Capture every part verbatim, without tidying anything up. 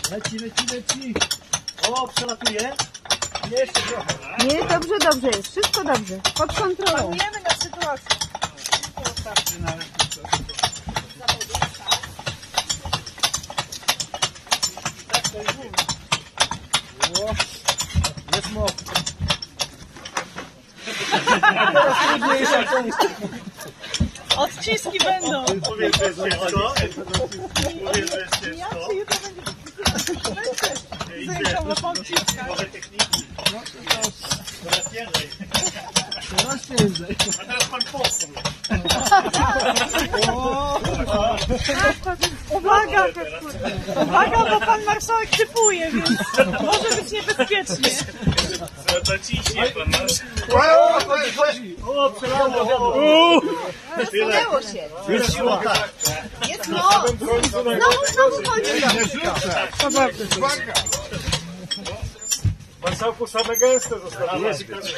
Leci, leci, leci. O, przelatuje. Jeszcze trochę. Nie, dobrze, dobrze jest. Wszystko dobrze. Pod kontrolą. Panujemy nad sytuacją. Wystarczy nawet. Tak to jest. O, jest moc. Teraz trudniejsza część. Odciski będą. Powiedz, że jest ciężko. Powiedz, że jest Ja ciężko. się jutro będzie zejdą na pąciskach. Może techniki. Coraz ciężej. Teraz ciężej. A teraz pan posłuch. Uwaga, uwaga, bo pan marszałek typuje, więc może być niebezpiecznie. Zaciśnie pan nasz. O, przelało. Rozsunęło się. Jest siła, tak. Jest moc. Znowu, znowu chodzi. Marszałku, same gęste zostały.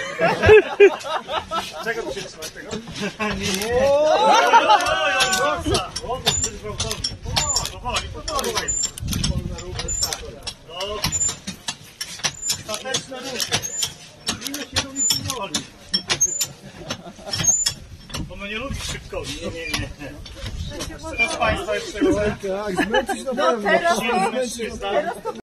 Czego tu się trzyma tego? Nie. O, to jest gwałtowny. Powoli, powoli. Stateczne ruchy. Ile się robi powoli. Ono nie lubi szybkości. Nie, nie, nie. Kto z Państwa jeszcze chce? Tak, zmęczyć na No teraz to, Zmęczyć, teraz to